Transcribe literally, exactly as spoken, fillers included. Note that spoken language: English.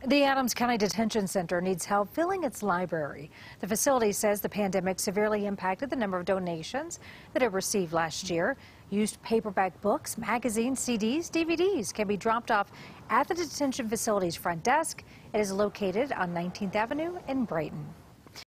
The Adams County Detention Center needs help filling its library. The facility says the pandemic severely impacted the number of donations that it received last year. Used paperback books, magazines, C Ds, D V Ds can be dropped off at the detention facility's front desk. It is located on nineteenth Avenue in Brighton.